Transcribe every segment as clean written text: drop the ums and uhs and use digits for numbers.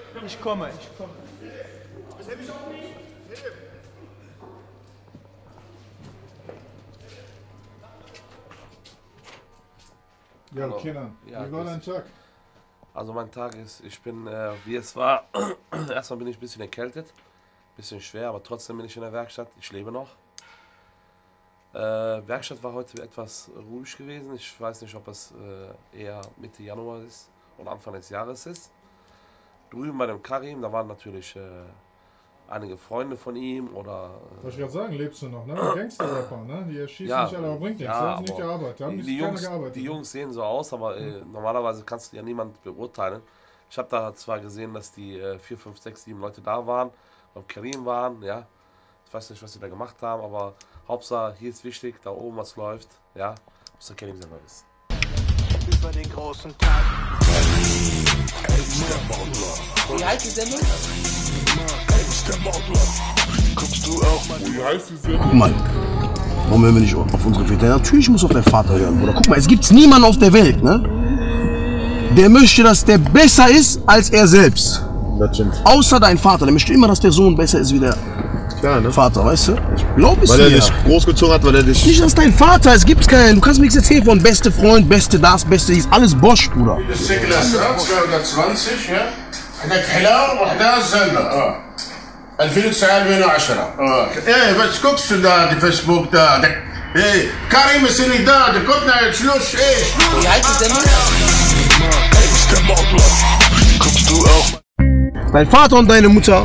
Ich komme. Ja, Kenan, wie war dein Tag? Also mein Tag ist, ich bin, wie es war, erstmal bin ich ein bisschen erkältet, ein bisschen schwer, aber trotzdem bin ich in der Werkstatt, ich lebe noch. Werkstatt war heute etwas ruhig gewesen, ich weiß nicht, ob es eher Mitte Januar ist oder Anfang des Jahres ist. Drüben bei dem Karim, da waren natürlich einige Freunde von ihm oder... Was ich gerade sagen, lebst du noch, ne? Gangster-Rapper, ne? Die erschießen ja, nicht alle, aber bringt nichts, ja, das ist nicht die Arbeit. Da haben die Jungs, gearbeitet. die Jungs sehen so aus, aber normalerweise kannst du ja niemand beurteilen. Ich habe da zwar gesehen, dass die 4, 5, 6, 7 Leute da waren, beim Karim waren, ja. Ich weiß nicht, was sie da gemacht haben, aber Hauptsache, hier ist wichtig, da oben was läuft, ja. Muss der Karim selber wissen. Über den großen Tag. Wie heißt die Sendung? Guck mal, warum hören wir nicht auf unsere Väter? Natürlich muss auf deinen Vater hören, Bruder. Guck mal, es gibt niemanden auf der Welt, ne? Der möchte, dass der besser ist als er selbst. Das stimmt. Außer dein Vater, der möchte immer, dass der Sohn besser ist wie der Vater, weißt du? Glaub es mir. Weil er dich großgezogen hat, weil er dich... Nicht, dass dein Vater, es gibt keinen. Du kannst mir nichts erzählen von beste Freund, beste das, beste dies. Alles Bosch, Bruder. Das ist 220, ja? عندك حلا وحده الزنده 2009 ايه بس كوكس ده فيسبوك ده ايه كريم السني ده كنتنا شلوش ايه Wie heißt die Sendung? Dein Vater und deine Mutter,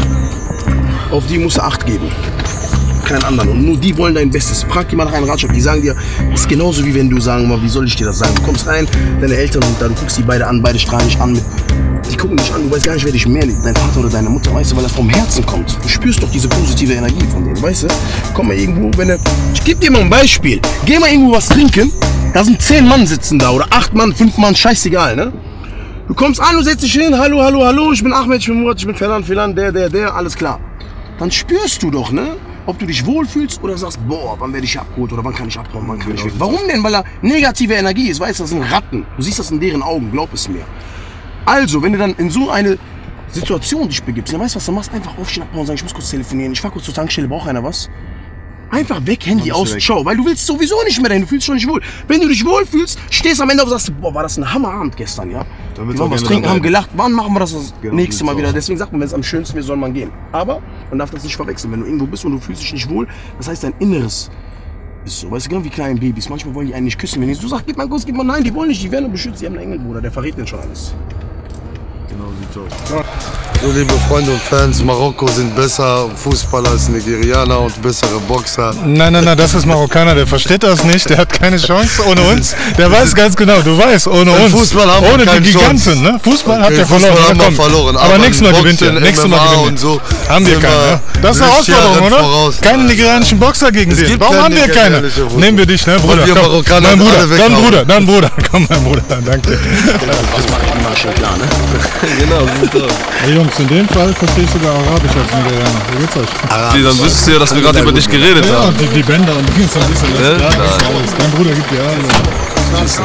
auf die musst du Acht geben. Keinen anderen. Und nur die wollen dein Bestes. Frag die mal nach einem Ratschlag. Die sagen dir, ist genauso wie wenn du sagen, mal, wie soll ich dir das sagen? Du kommst rein, deine Eltern sind da, du guckst die beide an, beide strahlen dich an. Die gucken dich an, du weißt gar nicht, wer dich mehr liebt. Dein Vater oder deine Mutter, weißt du, weil das vom Herzen kommt. Du spürst doch diese positive Energie von denen, weißt du? Komm mal irgendwo, wenn du... Ich geb dir mal ein Beispiel. Geh mal irgendwo was trinken, da sind 10 Mann sitzen da oder 8 Mann, 5 Mann, scheißegal, ne? Du kommst an, du setzt dich hin, hallo, hallo, hallo, ich bin Ahmed, ich bin Murat, ich bin Filan, der, alles klar. Dann spürst du doch, ne? Ob du dich wohlfühlst oder sagst, boah, wann werde ich abgeholt oder wann kann ich abhauen, wann kann ich weg. Warum denn? Weil da negative Energie ist, weißt du, das sind Ratten. Du siehst das in deren Augen, glaub es mir. Also, wenn du dann in so eine Situation dich begibst, dann weißt du, was du machst, einfach aufstehen, abhauen und sagen, ich muss kurz telefonieren, ich fahr kurz zur Tankstelle, braucht einer was? Einfach weg, Handy aus, ciao, weil du willst sowieso nicht mehr dahin, du fühlst dich schon nicht wohl. Wenn du dich wohlfühlst, stehst am Ende auf und sagst, boah, war das ein Hammerabend gestern, ja? Wir waren was trinken, haben gelacht, wann machen wir das nächste Mal wieder? Deswegen sagt man, wenn es am schönsten ist, soll man gehen. Aber man darf das nicht verwechseln, wenn du irgendwo bist und du fühlst dich nicht wohl, das heißt, dein Inneres ist so, weißt du, genau wie kleine Babys. Manchmal wollen die einen nicht küssen, wenn du sagst, gib mal einen Kuss, gib mal, nein, die wollen nicht, die werden nur beschützt, die haben einen Engelbruder, der verrät denen schon alles. Genau, sieht aus. So, liebe Freunde und Fans, Marokko sind besser Fußballer als Nigerianer und bessere Boxer. Nein, das ist Marokkaner, der versteht das nicht, der hat keine Chance ohne uns. Der weiß ganz genau, du weißt, ohne uns. Fußball haben wir ohne keine die Giganten, Chance. ne? Fußball hat der Fußball verloren. haben wir verloren. Aber nächstes Mal gewinnt er. Nächstes Mal gewinnt er. Und so haben wir keine. Ne? Das ist eine Herausforderung, oder? Voraus. Keine nigerianischen Boxer gegen den. Warum haben wir keine? Nehmen wir dich, ne, Bruder? Wir Marokkaner Dann Bruder. Komm, mein Bruder, danke. Das mache ich immer schon klar, ne? Genau, Hey Jungs, in dem Fall verstehe ich sogar Arabisch als Nigerianer. Wie geht's euch? Dann wüsstest du ja, dass wir gerade über dich geredet Ja, haben. die Bänder und Dings und dies und das. Ja, das ist alles. Dein Bruder gibt dir alles.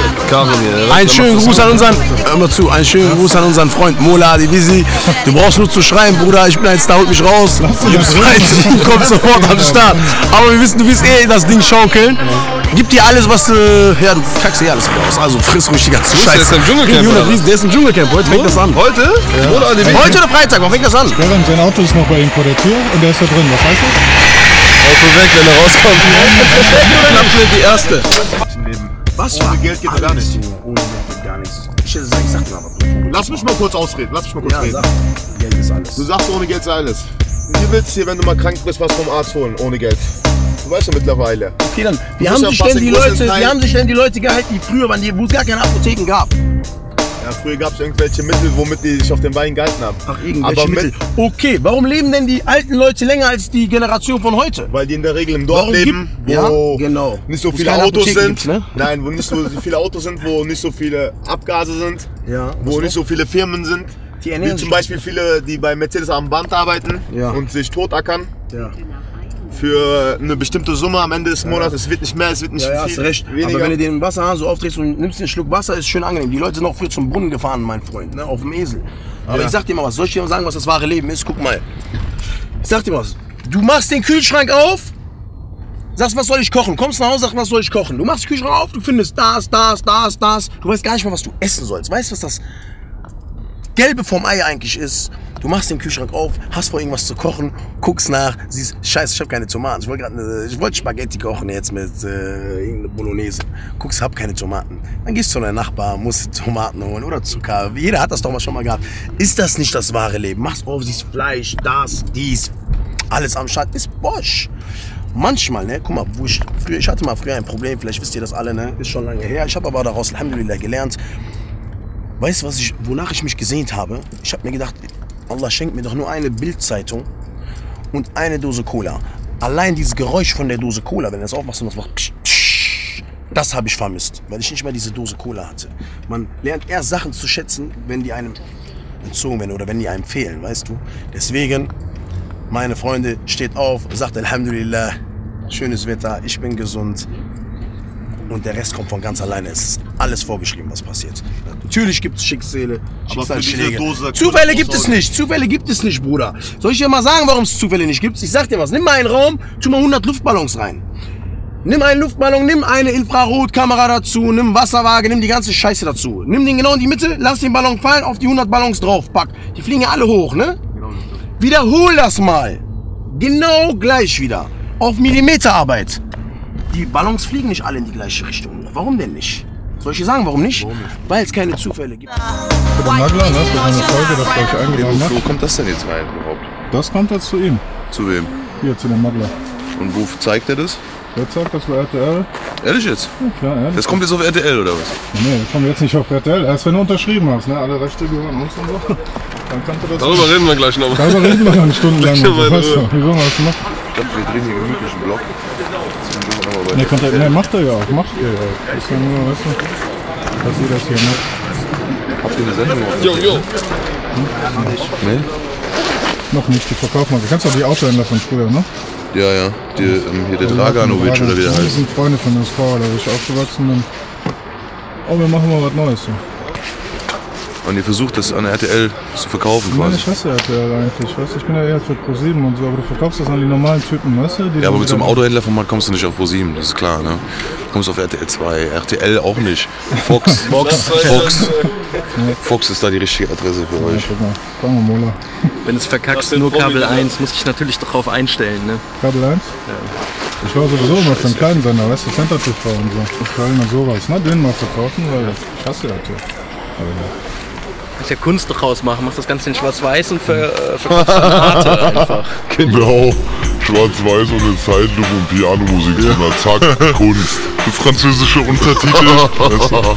Einen schönen Gruß an unseren, hör mal zu, einen schönen Gruß an unseren Freund Mola Divisi. Du brauchst nur zu schreien, Bruder, ich bin ein Star, holt mich raus. Du gibst rein, du kommst sofort am Start. Aber wir wissen, du willst eh das Ding schaukeln. Gib dir alles, was ja, du kackst eh alles wieder aus. Also friss ruhig die ganze Scheiße. Der ist im Dschungelcamp. Der ist im Dschungelcamp, heute fängt das an. Heute? Ja. Heute oder Freitag, wann fängt das an? Kerem, sein Auto ist noch bei ihm vor der Tür und der ist da drin, was heißt das? Auto weg, wenn er rauskommt. Klappt mir die erste. Was war? Ohne Geld geht gar nichts. Ohne Geld geht gar nichts. Ich sag dir mal was. Lass mich mal kurz ausreden. Ja, sag. Geld ist alles. Du sagst, ohne Geld ist alles. Wie willst du dir, wenn du mal krank bist, was vom Arzt holen? Ohne Geld. Du weißt ja mittlerweile. Okay, dann, wie haben sich denn die Leute gehalten, die früher waren, wo es gar keine Apotheken gab? Ja, früher gab es irgendwelche Mittel, womit die sich auf den Beinen gehalten haben. Ach, irgendwelche Mittel. Okay, warum leben denn die alten Leute länger als die Generation von heute? Weil die in der Regel im Dorf leben, wo ja, genau. nicht so viele Autos sind. Nein, wo nicht so viele Autos sind, wo nicht so viele Abgase sind, ja, wo nicht so viele Firmen sind. Wie zum Beispiel viele, die bei Mercedes am Band arbeiten und sich totackern. Ja. Für eine bestimmte Summe am Ende des Monats, es wird nicht mehr, es wird nicht viel hast recht. weniger. Aber wenn du den Wasserhahn so aufdrehst und nimmst einen Schluck Wasser, ist schön angenehm. Die Leute sind auch früher zum Brunnen gefahren, mein Freund, ne, auf dem Esel. Aber ich sag dir mal was, soll ich dir mal sagen, was das wahre Leben ist? Guck mal. Ich sag dir was. Du machst den Kühlschrank auf, sagst, was soll ich kochen? Kommst nach Hause, sagst, was soll ich kochen? Du machst den Kühlschrank auf, du findest das. Du weißt gar nicht mal, was du essen sollst. Weißt du, was das Gelbe vom Ei eigentlich ist? Du machst den Kühlschrank auf, hast vor irgendwas zu kochen, guckst nach, siehst, scheiße, ich habe keine Tomaten. Ich wollte Spaghetti kochen jetzt mit irgendeiner Bolognese. Guckst, hab keine Tomaten. Dann gehst du zu deinem Nachbarn, musst Tomaten holen oder Zucker. Jeder hat das doch mal schon mal gehabt. Ist das nicht das wahre Leben? Machst auf, siehst Fleisch, das, dies, alles am Start. Ist Bosch. Manchmal, ne, guck mal, ich hatte mal früher ein Problem, vielleicht wisst ihr das alle, ne, ist schon lange her. Ich habe aber daraus, Alhamdulillah, gelernt. Weißt du, wonach ich mich gesehnt habe? Ich habe mir gedacht, Allah schenkt mir doch nur eine Bildzeitung und eine Dose Cola. Allein dieses Geräusch von der Dose Cola, wenn du das aufmachst und das macht psch, psch, das habe ich vermisst, weil ich nicht mal diese Dose Cola hatte. Man lernt eher Sachen zu schätzen, wenn die einem entzogen werden oder wenn die einem fehlen, weißt du? Deswegen, meine Freunde, steht auf, sagt Alhamdulillah, schönes Wetter, ich bin gesund. Und der Rest kommt von ganz alleine. Es ist alles vorgeschrieben, was passiert. Natürlich gibt es Schicksale, Schicksalsschläge. Zufälle gibt es nicht. Zufälle gibt es nicht, Bruder. Soll ich dir mal sagen, warum es Zufälle nicht gibt? Ich sag dir was. Nimm mal einen Raum, tu mal 100 Luftballons rein. Nimm einen Luftballon, nimm eine Infrarotkamera dazu, nimm einen Wasserwaage, nimm die ganze Scheiße dazu. Nimm den genau in die Mitte, lass den Ballon fallen, auf die 100 Ballons drauf, pack. Die fliegen ja alle hoch, ne? Wiederhol das mal. Genau gleich wieder. Auf Millimeterarbeit. Die Ballons fliegen nicht alle in die gleiche Richtung. Warum denn nicht? Soll ich dir sagen, warum nicht? Weil es keine Zufälle gibt. Für den Nagler, ne? Für eine Folge, das gleich eingeladen hat. Wo kommt das denn jetzt rein überhaupt? Das kommt jetzt zu ihm. Zu wem? Hier, zu dem Nagler. Und wo zeigt er das? Der zeigt das bei RTL. Ehrlich jetzt? Ja, klar, ehrlich. Das kommt jetzt auf RTL oder was? Nee, das kommt jetzt nicht auf RTL. Erst wenn du unterschrieben hast, ne? Alle Rechte gehören uns und so. Dann kannst du das. Darüber reden wir gleich noch. Darüber reden wir noch eine Stunde lang. Weißt du, wieso mal das gemacht? Ich glaube, wir drehen hier einen gemütlichen Block. Ne, macht er ja auch. Macht er ja auch. Ist ja nur, weißt du, dass ihr das hier macht. Habt ihr eine Sendung? Jo. Nee? Noch nicht, die verkaufen wir. Du kennst doch die Autohändler von früher, ne? Ja. Hier der Draganovic oder wie der heißt. Das sind Freunde von der Frau, da ich aufgewachsen bin. Oh, wir machen mal was Neues. So. Und ihr versucht das an RTL zu verkaufen Nein, quasi? ich hasse RTL eigentlich. Weißt, ich bin ja eher für Pro7 und so, aber du verkaufst das an die normalen Typen, weißt du? Ja, aber mit so einem Autohändlerformat kommst du nicht auf Pro7, das ist klar, ne? Du kommst auf RTL 2, RTL auch nicht. Fox ist da die richtige Adresse für euch. Guck mal, fangen wir Mola. Wenn es verkackst, nur Kabel 1, muss ich natürlich darauf einstellen, ne? Kabel 1? Ja. Ich war sowieso immer für einen kleinen Sender, weißt du, Center TV und so. Köln und sowas, ne? Den mal verkaufen, weil ich hasse RTL. Kannst ja Kunst draus machen, machst das Ganze in schwarz-weiß und verkaufst Formate einfach. Genau, schwarz-weiß und eine Zeitlupe und Pianomusik drüber, zack, Kunst. Französische Untertitel. Weißt du?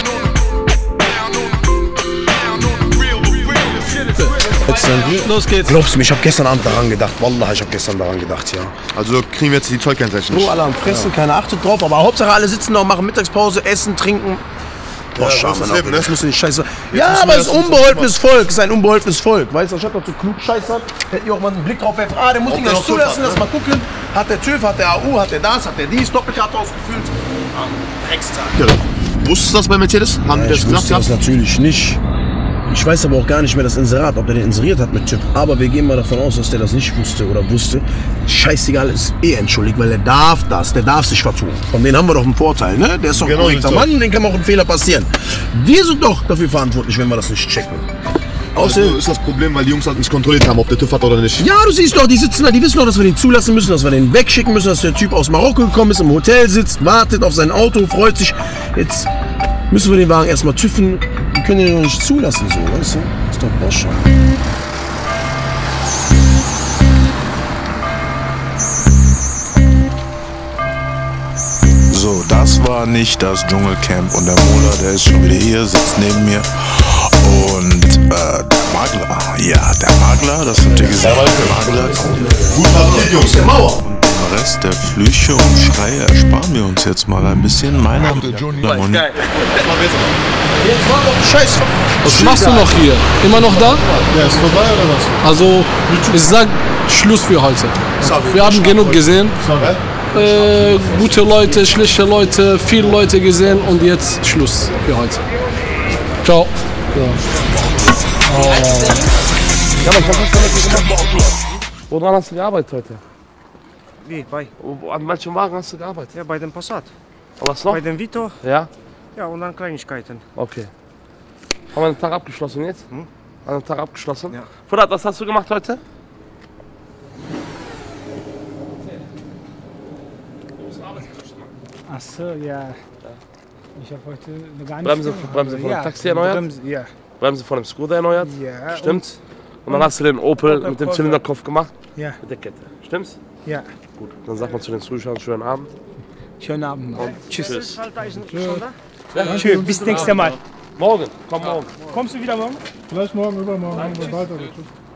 Los geht's. Glaubst du mir, ich habe gestern Abend daran gedacht. Wallah, ich habe gestern daran gedacht, ja. Also kriegen wir jetzt die Zollkennzeichen nicht. So, alle am Fressen, keiner achtet drauf, aber Hauptsache alle sitzen da und machen Mittagspause, essen, trinken. Boah, schade, das müssen nicht scheiße. Ja, aber es ist unbeholfenes Volk, es ist ein unbeholfenes Volk. Weißt du, anstatt dass du klug Scheiß hat, hätte ihr auch mal einen Blick drauf werfen. Der muss ihn gleich zulassen, lass mal gucken. Hat der TÜV, hat der AU, hat der das, hat der dies, Doppelkarte ausgefüllt. Dreckstag. Ja, wusstest du das bei Mercedes? Haben die das Ich wusste das natürlich nicht. Ich weiß aber auch gar nicht mehr das Inserat, ob der den inseriert hat mit TÜV. Aber wir gehen mal davon aus, dass der das nicht wusste oder wusste. Scheißegal, ist entschuldigt, weil der darf sich vertun. Von denen haben wir doch einen Vorteil, ne? Der ist doch ein korrekter Mann, den kann auch ein Fehler passieren. Wir sind doch dafür verantwortlich, wenn wir das nicht checken. Also ist das Problem, weil die Jungs halt nicht kontrolliert haben, ob der TÜV hat oder nicht. Ja, du siehst doch, die sitzen da, die wissen doch, dass wir den zulassen müssen, dass wir den wegschicken müssen, dass der Typ aus Marokko gekommen ist, im Hotel sitzt, wartet auf sein Auto, freut sich. Jetzt müssen wir den Wagen erstmal tüffen. Die können den doch nicht zulassen, so, weißt du? Das ist doch Bosch. So, das war nicht das Dschungelcamp und der Mola, der ist schon wieder hier, sitzt neben mir. Und der Makler, ja, der Makler, das habt ihr gesehen, der Makler. Gut Appetit, Jungs, der Mauer. Den Rest der Flüche und Schreie ersparen wir uns jetzt mal ein bisschen. Mein Name ist Johnny. Jetzt war doch Scheiß. Was machst du noch hier? Immer noch da? Ja, ist vorbei oder was? Also, ich sag Schluss für heute. Wir haben genug gesehen. Gute Leute, schlechte Leute, viele Leute gesehen und jetzt Schluss für heute. Ciao. Ja. Ja, aber ich hab was damit gemacht. Woran hast du gearbeitet heute? Wie? Bei? An welchem Wagen hast du gearbeitet? Ja, bei dem Passat. Aber was noch? Bei dem Vito. Ja? Ja, und dann Kleinigkeiten. Okay. Haben wir den Tag abgeschlossen jetzt? Haben wir den Tag abgeschlossen? Ja. Furat, was hast du gemacht heute? Ach so, ja. Ich habe heute gar nicht Bremse von dem Taxi erneuert? Ja. Bremse von dem Skoda erneuert? Ja. Stimmt. Und dann hast du den Opel mit dem Zylinderkopf gemacht? Ja. Mit der Kette. Stimmt's? Ja. Gut. Dann sagt man zu den Zuschauern schönen Abend. Schönen Abend. Tschüss. Tschüss. Ja, Tschüss. Bis nächstes Mal. Morgen. Komm morgen. Kommst du wieder morgen? Vielleicht morgen, übermorgen. Weiter. Tschüss.